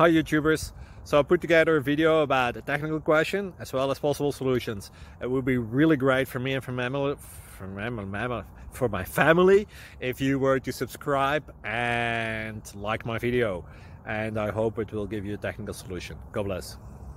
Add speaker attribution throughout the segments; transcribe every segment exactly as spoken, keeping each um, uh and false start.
Speaker 1: Hi YouTubers. So I put together a video about a technical question as well as possible solutions. It would be really great for me and for my family, for my, for my family if you were to subscribe and like my video. And I hope it will give you a technical solution. God bless.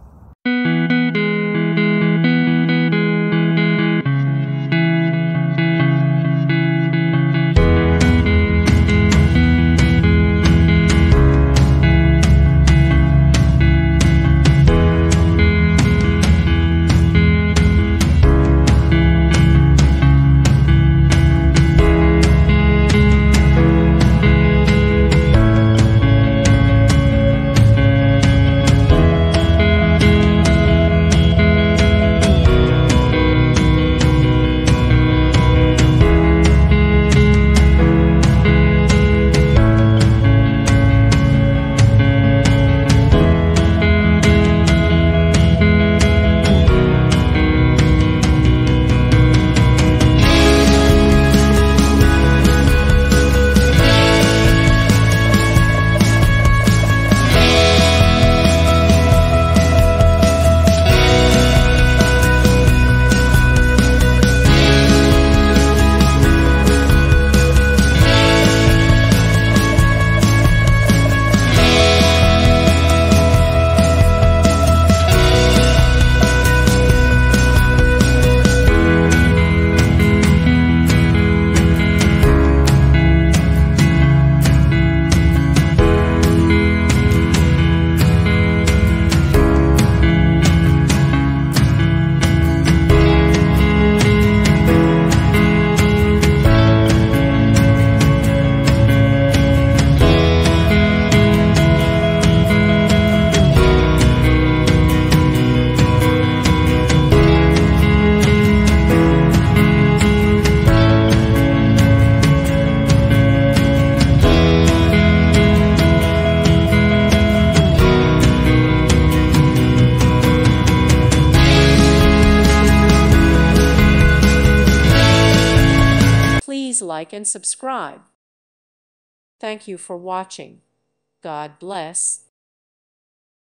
Speaker 2: Please like and subscribe. Thank you for watching. God bless.